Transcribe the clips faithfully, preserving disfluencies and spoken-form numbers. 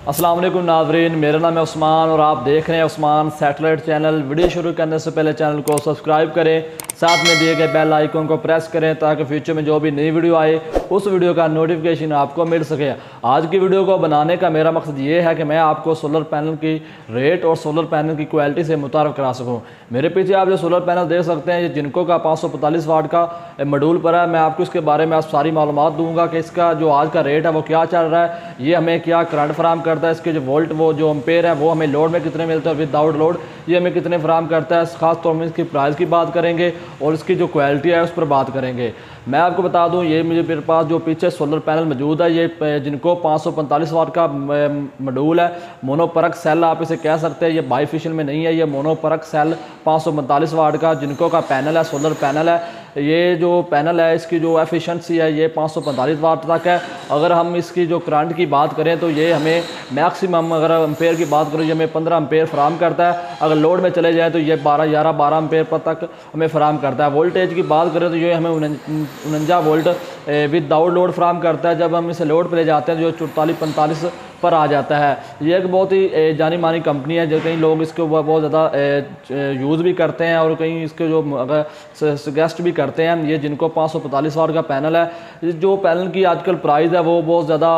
अस्सलाम वालेकुम नाज़रीन, मेरा नाम है उस्मान और आप देख रहे हैं उस्मान सैटेलाइट चैनल। वीडियो शुरू करने से पहले चैनल को सब्सक्राइब करें, साथ में दिए गए बेल आइकन को प्रेस करें ताकि फ्यूचर में जो भी नई वीडियो आए उस वीडियो का नोटिफिकेशन आपको मिल सके। आज की वीडियो को बनाने का मेरा मकसद ये है कि मैं आपको सोलर पैनल की रेट और सोलर पैनल की क्वालिटी से मुतारफ़ करा सकूँ। मेरे पीछे आप जो सोलर पैनल देख सकते हैं, ये जिनको का पाँच सौ पैंतालीस वाट का मॉड्यूल पर है। मैं आपको इसके बारे में आप सारी मालूमात दूंगा कि इसका जो आज का रेट है वो क्या चल रहा है, ये हमें क्या करंट फराम करता है, इसके जो वोल्ट वो जो एम्पेयर है वो हमें लोड में कितने मिलते हैं, विदाउट लोड ये हमें कितने फराम करता है। ख़ास तौर में इसकी प्राइस की बात करेंगे और इसकी जो क्वालिटी है उस पर बात करेंगे। मैं आपको बता दूं, ये मुझे मेरे पास जो पीछे सोलर पैनल मौजूद है, ये जिनको पाँच सौ पैंतालीस वाट का मॉड्यूल है, मोनोपरक सेल आप इसे कह सकते हैं। ये बाईफिशियल में नहीं है, ये मोनोपरक सेल पाँच सौ पैंतालीस वाट का जिनको का पैनल है, सोलर पैनल है। ये जो पैनल है इसकी जो एफिशिएंसी है ये पाँच सौ पैंतालीस वाट तक है। अगर हम इसकी जो करंट की बात करें तो ये हमें मैक्सिमम, अगर एम्पेयर की बात करें, ये हमें पंद्रह एम्पेयर फराम करता है। अगर लोड में चले जाए तो ये बारह ग्यारह बारह एम्पेयर पर तक हमें फराम करता है। वोल्टेज की बात करें तो ये हमें उनंजा वोल्ट विदाउट लोड फराम करता है। जब हम इसे लोड पर ले जाते हैं जो चौतालीस पैंतालीस पर आ जाता है। ये एक बहुत ही जानी मानी कंपनी है, जो कई लोग इसके ऊपर बहुत ज़्यादा यूज़ भी करते हैं और कहीं इसके जो अगर सजेस्ट भी करते हैं। ये जिनको पाँच सौ पैंतालीस वाट का पैनल है, जो पैनल की आजकल प्राइस है वो बहुत ज़्यादा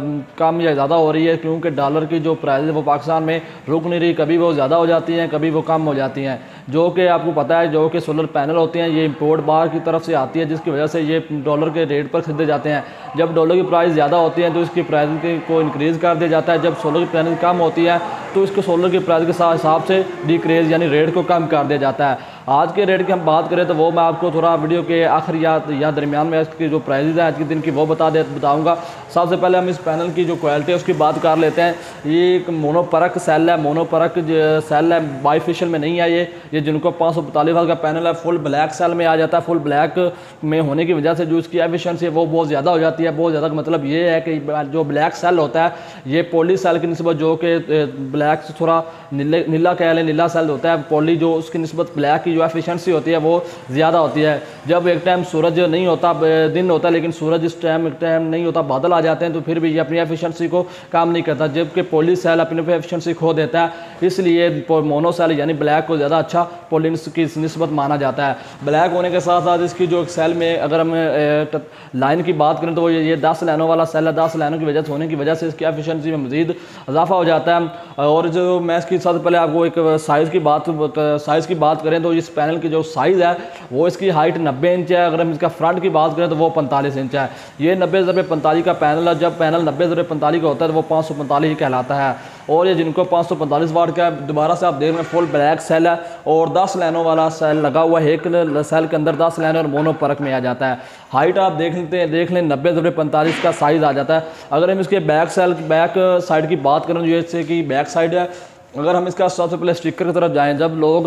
कम या ज़्यादा हो रही है, क्योंकि डॉलर की जो प्राइस है वो पाकिस्तान में रुक नहीं रही। कभी वो ज़्यादा हो जाती हैं, कभी वो कम हो जाती हैं। जो कि आपको पता है, जो कि सोलर पैनल होते हैं ये इम्पोर्ट बाहर की तरफ से आती है, जिसकी वजह से ये डॉलर के रेट पर खरीदे जाते हैं। जब डॉलर की प्राइस ज़्यादा होती है तो इसकी प्राइस को इंक्रीज़ कर दिया जाता है। जब सोलर की प्राइस कम होती है तो इसको सोलर की प्राइस के हिसाब से डिक्रीज यानी रेट को कम कर दिया जाता है। आज के रेट की हम बात करें तो वो मैं आपको थोड़ा वीडियो के आखिर या, या दरमियान में इसकी जो प्राइस है आज के दिन की वो बता दे बताऊंगा। सबसे पहले हम इस पैनल की जो क्वालिटी है उसकी बात कर लेते हैं। ये एक मोनोपरक सेल है, मोनोपरक सेल है, बाईफिशियल में नहीं है। ये ये जिनको पाँच सौ पैंतालीस वाट का पैनल है, फुल ब्लैक सेल में आ जाता है। फुल ब्लैक में होने की वजह से जो इसकी एफिशिएंसी है वो बहुत ज़्यादा हो जाती है। बहुत ज़्यादा मतलब ये है कि जो ब्लैक सेल होता है ये पॉली सेल की निस्बत, जो कि ब्लैक से थोड़ा नीले नीला कह लें, नीला सेल होता है, पॉली जो उसकी निस्बत ब्लैक की जो एफिशिएंसी होती है वो ज़्यादा होती है। जब एक टाइम सूरज नहीं होता, दिन होता है, लेकिन सूरज इस टाइम एक टाइम नहीं होता, बादल आ जाते हैं, तो फिर भी ये अपनी एफिशिएंसी को काम नहीं करता, जबकि पॉली सेल अपनी एफिशिएंसी खो देता है। इसलिए मोनो सेल यानी ब्लैक को ज़्यादा अच्छा पॉली की निस्बत माना जाता है। ब्लैक होने के साथ साथ इसकी जो सेल में अगर हम लाइन की बात करें तो ये दस लाइनों वाला सेल है। दस लाइनों की वजह से होने की वजह से इसकी एफिशिएंसी में मज़ीद इजाफा हो जाता है। और जो मैं इसकी सबसे पहले आपको एक साइज़ की बात साइज़ की बात करें तो इस पैनल की जो साइज़ है वो इसकी हाइट नब्बे इंच है। अगर हम इसका फ्रंट की बात करें तो वो पैंतालीस इंच है। ये नब्बे ज़रबे पैंतालीस का पैनल है। जब पैनल नब्बे ज़रबे पैंतालीस का होता है तो वो पाँच सौ पैंतालीस ही कहलाता है। और ये जिनको पाँच सौ पैंतालीस वाट का दोबारा से आप देख रहे हैं फुल ब्लैक सेल है और दस लाइनों वाला सेल लगा हुआ है। एक सेल के अंदर दस लाइन और मोनोपरक में आ जाता है। हाइट आप देख लेते हैं देख लें नब्बे ज़रबे पैंतालीस का साइज़ आ जाता है। अगर हम इसके बैक सेल बैक साइड की बात करें, जैसे कि बैक साइड है, अगर हम इसका सबसे पहले स्टिकर की तरफ जाएं, जब लोग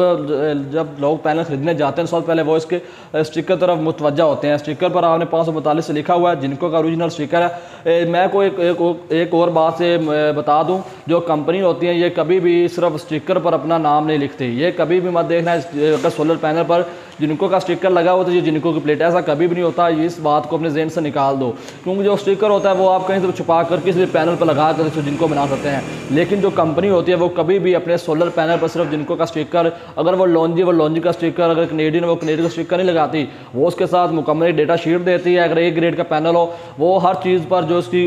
जब लोग पैनल खरीदने जाते हैं सबसे पहले वो इसके स्टिकर तरफ मुतवज्जा होते हैं। स्टिकर पर आपने पाँच सौ पैंतालीस से लिखा हुआ है, जिनको का ओरिजिनल स्टिकर है। मैं को एक, एक, एक और बात से बता दूं, जो कंपनी होती है ये कभी भी सिर्फ स्टिकर पर अपना नाम नहीं लिखती। ये कभी भी मत देखना अगर सोलर पैनल पर जिनको का स्टिकर लगा हुआ तो ये जिनको की प्लेट, ऐसा कभी भी नहीं होता। इस बात को अपने ज़हन से निकाल दो, क्योंकि जो स्टिकर होता है वो आप कहीं से छुपा कर किसी भी पैनल पर लगा कर जिनको बना सकते हैं, लेकिन जो कंपनी होती है वो कभी भी अपने सोलर पैनल पर सिर्फ जिनको का स्टिकर, अगर वो लॉन्जी वो लॉन्जी का स्टिकर, अगर कनेडियन वो कनेडियन का स्टिकर नहीं लगाती, वो उसके साथ मुकम्मल डेटा शीट देती है। अगर एक ग्रेड का पैनल हो वो हर चीज़ पर जो उसकी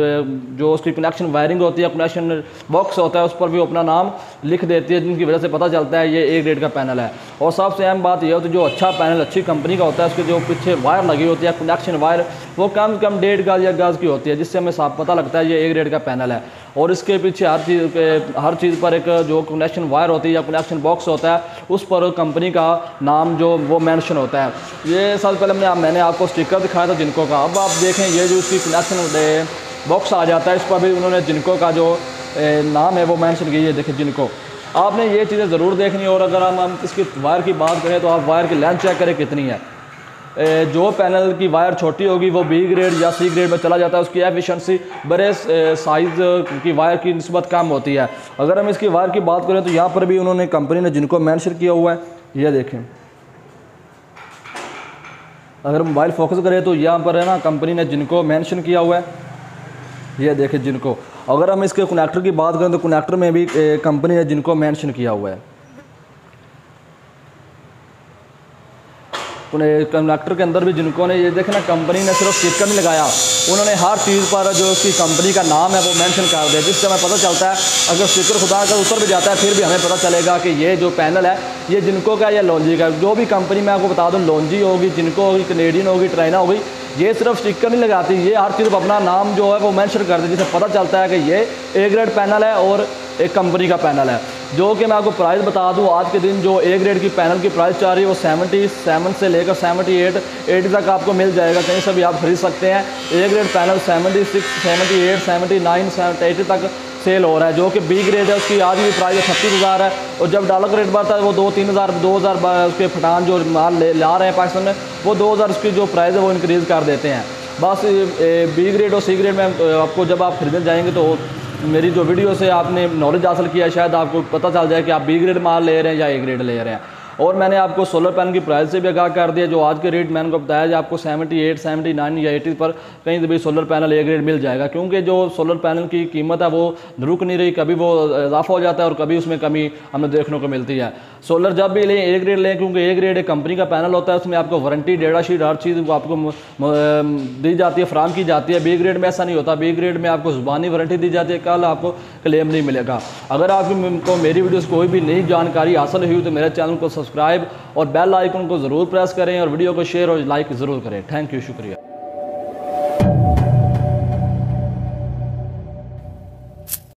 जो उसकी कनेक्शन वायरिंग होती है, कनेक्शन बॉक्स होता है, उस पर भी अपना नाम लिख देती है, जिनकी वजह से पता चलता है ये एक ग्रेड का पैनल है। और सबसे अहम बात यह होती है जो अच्छा पैनल अच्छी कंपनी का होता है उसके जो पीछे वायर लगी होती है, कनेक्शन वायर, वो कम से कम डेढ़ गज या गज की होती है, जिससे हमें साफ पता लगता है ये एक ग्रेड का पैनल है। और इसके पीछे हर चीज़ के हर चीज़ पर एक जो कनेक्शन वायर होती है या कनेक्शन बॉक्स होता है उस पर कंपनी का नाम जो वो मेंशन होता है। ये सबसे पहले मैंने मैंने आपको स्टिकर दिखाया था जिनको का। अब आप देखें ये जो इसकी कनेक्शन बॉक्स आ जाता है, इस पर भी उन्होंने जिनको का जो नाम है वो मेंशन किया है। देखिए जिनको, आपने ये चीज़ें ज़रूर देखनी। और अगर हम हम इसकी वायर की बात करें तो आप वायर की लेंथ चेक करें कितनी है। जो पैनल की वायर छोटी होगी वो बी ग्रेड या सी ग्रेड में चला जाता है, उसकी एफिशिएंसी बड़े साइज़ की वायर की निस्बत कम होती है। अगर हम इसकी वायर की बात करें तो यहाँ पर भी उन्होंने कंपनी ने जिनको मेंशन किया हुआ है, ये देखें। अगर मोबाइल फोकस करें तो यहाँ पर है ना कंपनी ने जिनको मेंशन किया हुआ है, ये देखें जिनको। अगर हम इसके कनेक्टर की बात करें तो कनेक्टर में भी कंपनी ने जिनको मेंशन किया हुआ है, कनेक्टर के अंदर भी जिनको ने ये देखना, कंपनी ने सिर्फ स्टिकर नहीं लगाया, उन्होंने हर चीज़ पर जो उसकी कंपनी का नाम है वो मेंशन कर दिया, जिससे हमें पता चलता है अगर स्टिकर खुदा अगर ऊपर भी जाता है फिर भी हमें पता चलेगा कि ये जो पैनल है ये जिनको का या लॉन्जी का। जो भी कंपनी मैं आपको बता दूं, लॉन्जी होगी, जिनको होगी, कैनेडियन होगी, ट्राइना होगी, ये सिर्फ स्टिकर नहीं लगाती, ये हर चीज़ अपना नाम जो है वो मेंशन कर दी, जिससे पता चलता है कि ये ए ग्रेड पैनल है और एक कंपनी का पैनल है। जो कि मैं आपको प्राइस बता दूं, आज के दिन जो ए ग्रेड की पैनल की प्राइस चाह रही है वो सेवेंटी सेवन से लेकर सेवेंटी एट एटी तक आपको मिल जाएगा, कहीं से भी आप खरीद सकते हैं। A grade panel seventy six seventy eight seventy nine eighty तक सेल हो रहा है। जो कि बी ग्रेड है उसकी आज भी प्राइस छत्तीस हज़ार है, और जब डॉलर का रेट बढ़ता है वो दो तीन हज़ार दो हज़ार उसके फटान जो माल ले ला रहे हैं पाकिस्तान में, वो दो हज़ार उसकी जो प्राइस है वो इंक्रीज़ कर देते हैं। बस बी ग्रेड और सी ग्रेड में आपको जब आप खरीदने जाएंगे तो मेरी जो वीडियो से आपने नॉलेज हासिल किया, शायद आपको पता चल जाए कि आप बी ग्रेड माल ले रहे हैं या ए ग्रेड ले रहे हैं। और मैंने आपको सोलर पैनल की प्राइस से भी आगाह कर दिया, जो आज के रेट मैंने को बताया कि आपको सेवेंटी एट सेवेंटी नाइन या एटी पर कहीं से भी सोलर पैनल ए ग्रेड मिल जाएगा, क्योंकि जो सोलर पैनल की कीमत है वो रुक नहीं रही, कभी वो इजाफा हो जाता है और कभी उसमें कमी हमें देखने को मिलती है। सोलर जब भी लें ए ग्रेड लें, क्योंकि ए ग्रेड एक कंपनी का पैनल होता है, उसमें आपको वारंटी, डेटा शीट, हर चीज़ आपको दी जाती है, फराम की जाती है। बी ग्रेड में ऐसा नहीं होता, बी ग्रेड में आपको ज़ुबानी वारंटी दी जाती है, कल आपको क्लेम नहीं मिलेगा। अगर आपको मेरी वीडियो से कोई भी नई जानकारी हासिल हुई तो मेरे चैनल को सब्सक्राइब और बेल आइकन को ज़रूर प्रेस करें और वीडियो को शेयर और लाइक ज़रूर करें। थैंक यू, शुक्रिया।